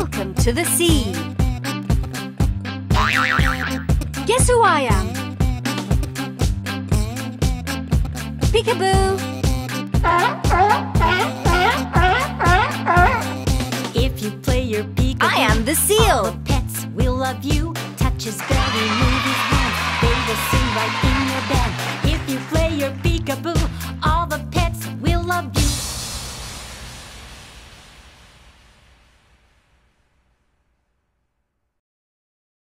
Welcome to the sea. Guess who I am? Peekaboo. If you play your peekaboo, I am the seal. all the pets will love you. Touch is very new.